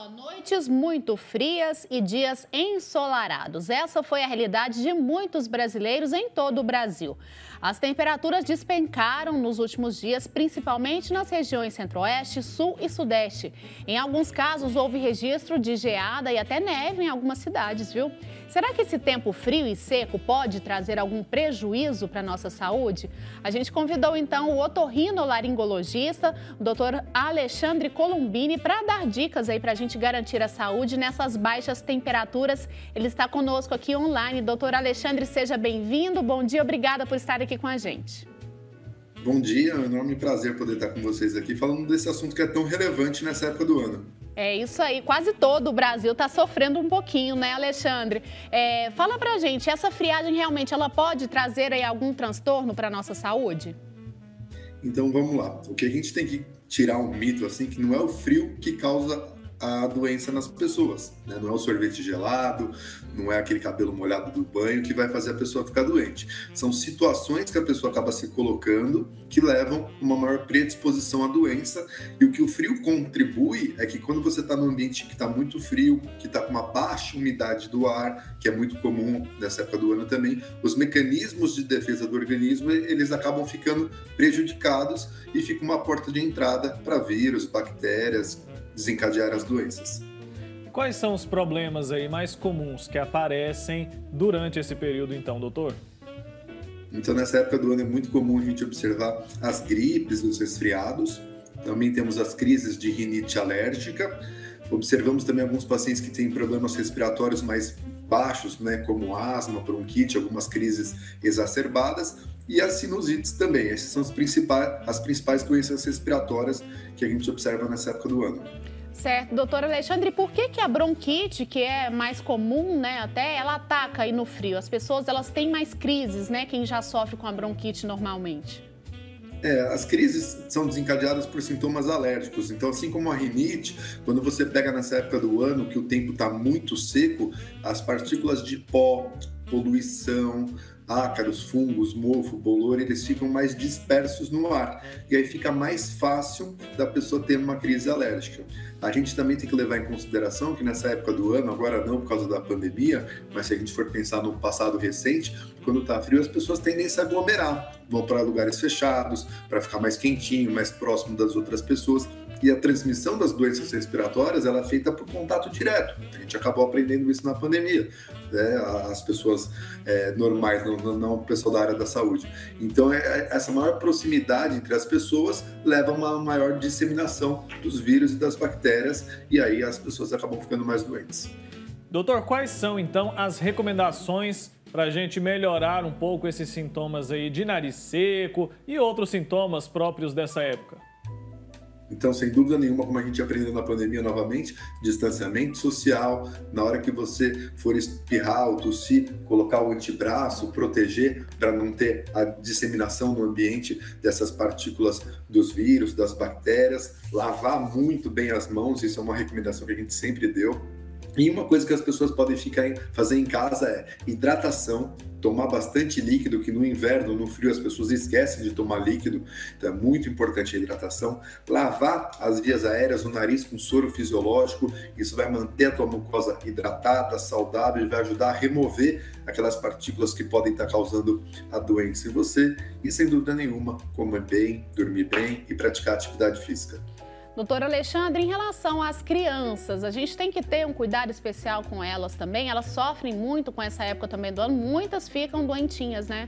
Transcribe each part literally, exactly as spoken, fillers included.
Noites muito frias e dias ensolarados. Essa foi a realidade de muitos brasileiros em todo o Brasil. As temperaturas despencaram nos últimos dias, principalmente nas regiões Centro-Oeste, Sul e Sudeste. Em alguns casos, houve registro de geada e até neve em algumas cidades, viu? Será que esse tempo frio e seco pode trazer algum prejuízo para a nossa saúde? A gente convidou, então, o otorrinolaringologista, o doutor Alexandre Colombini, para dar dicas aí para a gente garantir a saúde nessas baixas temperaturas. Ele está conosco aqui online. Doutor Alexandre, seja bem-vindo. Bom dia, obrigada por estar aqui com a gente. Bom dia, é um enorme prazer poder estar com vocês aqui falando desse assunto que é tão relevante nessa época do ano. É isso aí, quase todo o Brasil está sofrendo um pouquinho, né, Alexandre? É, fala pra gente, essa friagem realmente ela pode trazer aí algum transtorno para a nossa saúde? Então vamos lá, o que a gente tem que tirar um mito assim, que não é o frio que causa a doença nas pessoas, né? Não é o sorvete gelado, não é aquele cabelo molhado do banho que vai fazer a pessoa ficar doente. São situações que a pessoa acaba se colocando que levam a uma maior predisposição à doença, e o que o frio contribui é que quando você está num ambiente que está muito frio, que está com uma baixa umidade do ar, que é muito comum nessa época do ano também, os mecanismos de defesa do organismo, eles acabam ficando prejudicados e fica uma porta de entrada para vírus, bactérias, desencadear as doenças. Quais são os problemas aí mais comuns que aparecem durante esse período, então, doutor? Então, nessa época do ano é muito comum a gente observar as gripes, os resfriados. Também temos as crises de rinite alérgica. Observamos também alguns pacientes que têm problemas respiratórios mais baixos, né, como asma, bronquite, algumas crises exacerbadas. E as sinusites também. Essas são as principais, as principais doenças respiratórias que a gente observa nessa época do ano. Certo, doutor Alexandre, por que que a bronquite, que é mais comum, né, até, ela ataca aí no frio? As pessoas, elas têm mais crises, né, quem já sofre com a bronquite normalmente? É, as crises são desencadeadas por sintomas alérgicos. Então, assim como a rinite, quando você pega nessa época do ano que o tempo está muito seco, as partículas de pó, poluição, ácaros, fungos, mofo, bolor, eles ficam mais dispersos no ar. E aí fica mais fácil da pessoa ter uma crise alérgica. A gente também tem que levar em consideração que nessa época do ano, agora não por causa da pandemia, mas se a gente for pensar no passado recente, quando está frio, as pessoas tendem a se aglomerar, vão para lugares fechados, para ficar mais quentinho, mais próximo das outras pessoas. E a transmissão das doenças respiratórias ela é feita por contato direto. A gente acabou aprendendo isso na pandemia, né? As pessoas é, normais, não, não o pessoal da área da saúde. Então, é, essa maior proximidade entre as pessoas leva a uma maior disseminação dos vírus e das bactérias, e aí as pessoas acabam ficando mais doentes. Doutor, quais são, então, as recomendações para a gente melhorar um pouco esses sintomas aí de nariz seco e outros sintomas próprios dessa época? Então, sem dúvida nenhuma, como a gente aprendeu na pandemia novamente, distanciamento social, na hora que você for espirrar ou tossir, colocar o antebraço, proteger para não ter a disseminação no ambiente dessas partículas dos vírus, das bactérias, lavar muito bem as mãos, isso é uma recomendação que a gente sempre deu. E uma coisa que as pessoas podem ficar em, fazer em casa é hidratação, tomar bastante líquido, que no inverno, no frio, as pessoas esquecem de tomar líquido, então é muito importante a hidratação. Lavar as vias aéreas, o nariz com soro fisiológico, isso vai manter a tua mucosa hidratada, saudável, e vai ajudar a remover aquelas partículas que podem estar causando a doença em você. E sem dúvida nenhuma, comer bem, dormir bem e praticar atividade física. Doutor Alexandre, em relação às crianças, a gente tem que ter um cuidado especial com elas também? Elas sofrem muito com essa época também do ano, muitas ficam doentinhas, né?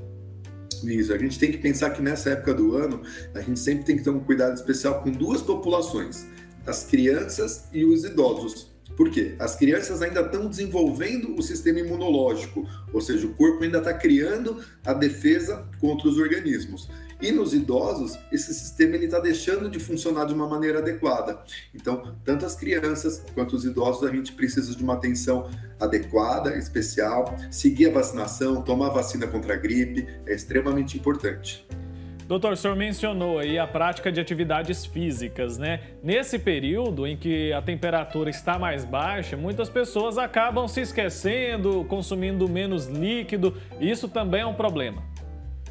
Isso, a gente tem que pensar que nessa época do ano, a gente sempre tem que ter um cuidado especial com duas populações, as crianças e os idosos. Por quê? As crianças ainda estão desenvolvendo o sistema imunológico, ou seja, o corpo ainda está criando a defesa contra os organismos. E nos idosos, esse sistema está deixando de funcionar de uma maneira adequada. Então, tanto as crianças quanto os idosos, a gente precisa de uma atenção adequada, especial, seguir a vacinação, tomar a vacina contra a gripe, é extremamente importante. Doutor, o senhor mencionou aí a prática de atividades físicas, né? Nesse período em que a temperatura está mais baixa, muitas pessoas acabam se esquecendo, consumindo menos líquido. Isso também é um problema.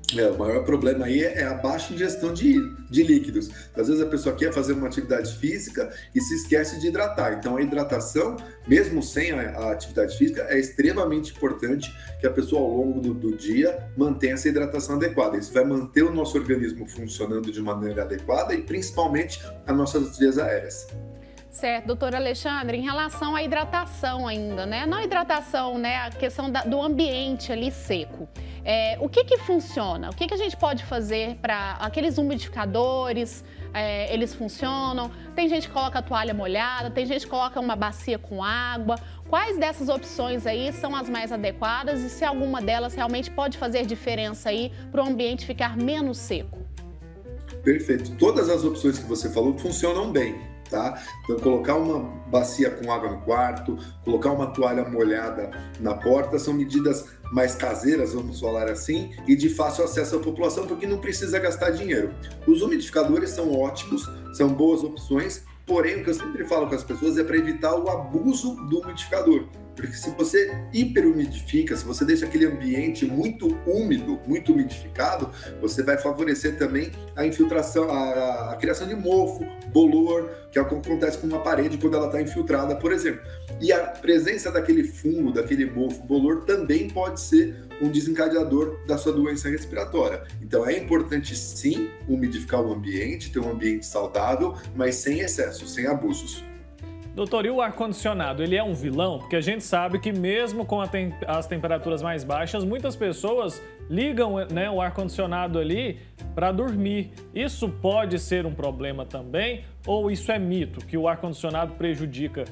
É, o maior problema aí é a baixa ingestão de, de líquidos. Às vezes a pessoa quer fazer uma atividade física e se esquece de hidratar. Então a hidratação, mesmo sem a, a atividade física, é extremamente importante que a pessoa ao longo do, do dia mantenha essa hidratação adequada. Isso vai manter o nosso organismo funcionando de maneira adequada e principalmente as nossas vias aéreas. Certo, doutor Alexandre, em relação à hidratação ainda, né? Não a hidratação, né? A questão da, do ambiente ali seco. É, o que que funciona? O que que a gente pode fazer para aqueles umidificadores? É, eles funcionam? Tem gente que coloca a toalha molhada, tem gente que coloca uma bacia com água. Quais dessas opções aí são as mais adequadas e se alguma delas realmente pode fazer diferença aí para o ambiente ficar menos seco? Perfeito. Todas as opções que você falou funcionam bem. Tá? Então, colocar uma bacia com água no quarto, colocar uma toalha molhada na porta, são medidas mais caseiras, vamos falar assim, e de fácil acesso à população, porque não precisa gastar dinheiro. Os umidificadores são ótimos, são boas opções, porém, o que eu sempre falo com as pessoas é para evitar o abuso do umidificador. Porque se você hiperumidifica, se você deixa aquele ambiente muito úmido, muito umidificado, você vai favorecer também a infiltração, a, a criação de mofo, bolor, que é o que acontece com uma parede quando ela está infiltrada, por exemplo. E a presença daquele fungo, daquele mofo, bolor, também pode ser um desencadeador da sua doença respiratória. Então é importante sim umidificar o ambiente, ter um ambiente saudável, mas sem excesso, sem abusos. Doutor, e o ar-condicionado, ele é um vilão? Porque a gente sabe que mesmo com tem as temperaturas mais baixas, muitas pessoas ligam, né, o ar-condicionado ali para dormir. Isso pode ser um problema também? Ou isso é mito, que o ar-condicionado prejudica?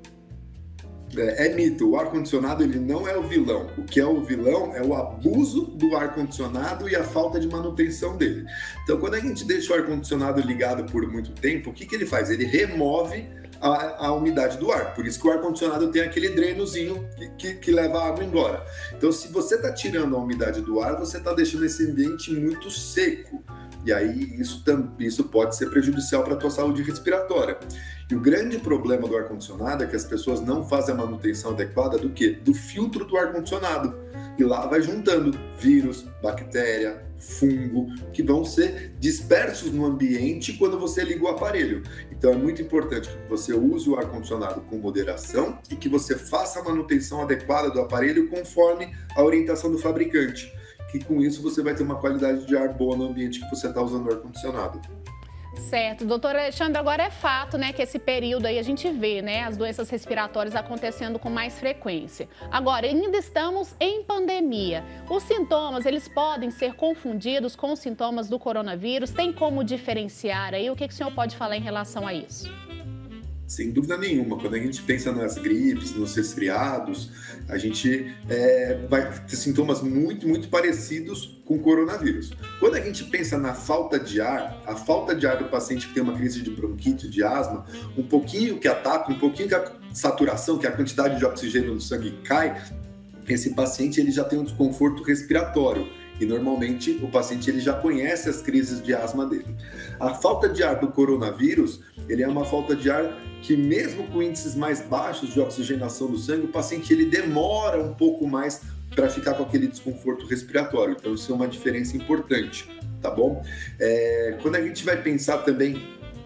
É, é mito, o ar-condicionado ele não é o vilão. O que é o vilão é o abuso do ar-condicionado e a falta de manutenção dele. Então, quando a gente deixa o ar-condicionado ligado por muito tempo, o que, que ele faz? Ele remove A, a umidade do ar. Por isso que o ar-condicionado tem aquele drenozinho que, que, que leva a água embora. Então, se você está tirando a umidade do ar, você está deixando esse ambiente muito seco. E aí, isso, isso pode ser prejudicial para a tua saúde respiratória. E o grande problema do ar-condicionado é que as pessoas não fazem a manutenção adequada do quê? Do filtro do ar-condicionado. E lá vai juntando vírus, bactéria, fungo, que vão ser dispersos no ambiente quando você liga o aparelho. Então é muito importante que você use o ar-condicionado com moderação e que você faça a manutenção adequada do aparelho conforme a orientação do fabricante, que com isso você vai ter uma qualidade de ar boa no ambiente que você está usando o ar-condicionado. Certo, doutor Alexandre, agora é fato, né, que esse período aí a gente vê, né, as doenças respiratórias acontecendo com mais frequência. Agora, ainda estamos em pandemia. Os sintomas, eles podem ser confundidos com os sintomas do coronavírus? Tem como diferenciar aí? O que, que o senhor pode falar em relação a isso? Sem dúvida nenhuma, quando a gente pensa nas gripes, nos resfriados, a gente é, vai ter sintomas muito, muito parecidos com o coronavírus. Quando a gente pensa na falta de ar, a falta de ar do paciente que tem uma crise de bronquite, de asma, um pouquinho que ataca, um pouquinho que a saturação, que a quantidade de oxigênio no sangue cai, esse paciente ele já tem um desconforto respiratório. E normalmente o paciente ele já conhece as crises de asma dele. A falta de ar do coronavírus, ele é uma falta de ar que mesmo com índices mais baixos de oxigenação do sangue, o paciente ele demora um pouco mais para ficar com aquele desconforto respiratório. Então isso é uma diferença importante, tá bom? É, quando a gente vai pensar também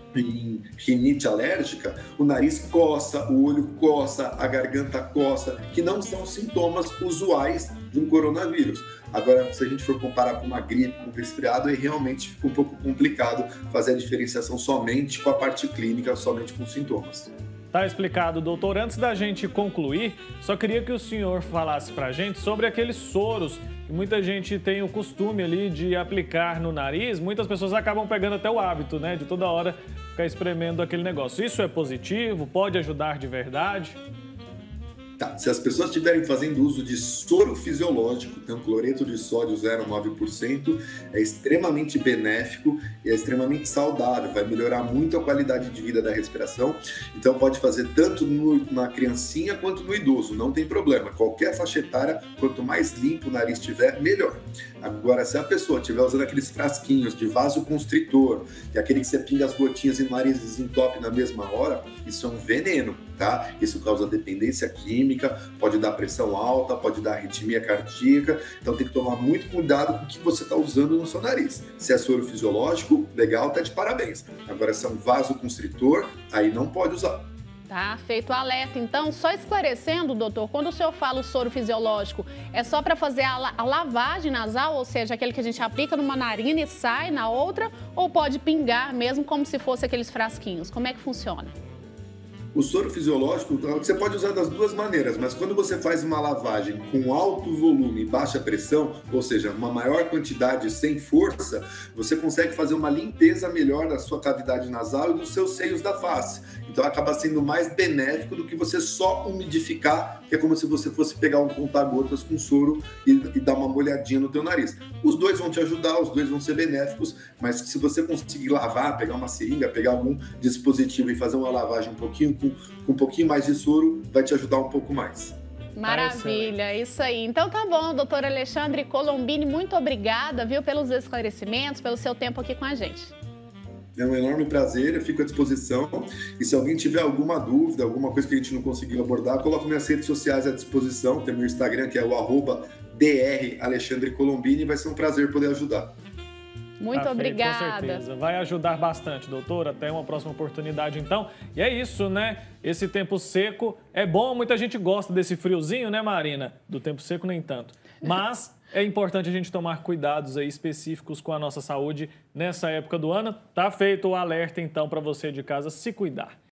em rinite alérgica, o nariz coça, o olho coça, a garganta coça, que não são sintomas usuais de um coronavírus. Agora, se a gente for comparar com uma gripe, com um resfriado, aí realmente fica um pouco complicado fazer a diferenciação somente com a parte clínica, somente com sintomas. Tá explicado, doutor. Antes da gente concluir, só queria que o senhor falasse pra gente sobre aqueles soros que muita gente tem o costume ali de aplicar no nariz. Muitas pessoas acabam pegando até o hábito, né, de toda hora ficar espremendo aquele negócio. Isso é positivo? Pode ajudar de verdade? Tá, se as pessoas estiverem fazendo uso de soro fisiológico, então cloreto de sódio zero vírgula nove por cento, é extremamente benéfico e é extremamente saudável, vai melhorar muito a qualidade de vida da respiração, então pode fazer tanto no, na criancinha quanto no idoso, não tem problema, qualquer faixa etária, quanto mais limpo o nariz estiver, melhor. Agora, se a pessoa estiver usando aqueles frasquinhos de vasoconstritor, que é aquele que você pinga as gotinhas e o nariz desentope na mesma hora, isso é um veneno. tá? Isso causa dependência química, pode dar pressão alta, pode dar arritmia cardíaca, então tem que tomar muito cuidado com o que você está usando no seu nariz. Se é soro fisiológico, legal, tá de parabéns. Agora, se é um vasoconstritor, aí não pode usar. Tá, feito o alerta. Então, só esclarecendo, doutor, quando o senhor fala o soro fisiológico, é só para fazer a, la a lavagem nasal, ou seja, aquele que a gente aplica numa narina e sai na outra, ou pode pingar mesmo como se fosse aqueles frasquinhos? Como é que funciona? O soro fisiológico, você pode usar das duas maneiras, mas quando você faz uma lavagem com alto volume e baixa pressão, ou seja, uma maior quantidade sem força, você consegue fazer uma limpeza melhor da sua cavidade nasal e dos seus seios da face. Então acaba sendo mais benéfico do que você só umidificar, que é como se você fosse pegar um conta-gotas com soro e, e dar uma molhadinha no teu nariz. Os dois vão te ajudar, os dois vão ser benéficos, mas se você conseguir lavar, pegar uma seringa, pegar algum dispositivo e fazer uma lavagem um pouquinho com, com um pouquinho mais de soro, vai te ajudar um pouco mais. Maravilha, isso aí. Então tá bom, doutor Alexandre Colombini, muito obrigada, viu, pelos esclarecimentos, pelo seu tempo aqui com a gente. É um enorme prazer, eu fico à disposição. E se alguém tiver alguma dúvida, alguma coisa que a gente não conseguiu abordar, coloco minhas redes sociais à disposição. Tem meu Instagram, que é o arroba dr Alexandre Colombini, vai ser um prazer poder ajudar. Muito tá obrigada. Feito, com certeza. Vai ajudar bastante, doutor. Até uma próxima oportunidade, então. E é isso, né? Esse tempo seco é bom. Muita gente gosta desse friozinho, né, Marina? Do tempo seco, nem tanto. Mas é importante a gente tomar cuidados aí específicos com a nossa saúde nessa época do ano. Tá feito o alerta, então, para você de casa se cuidar.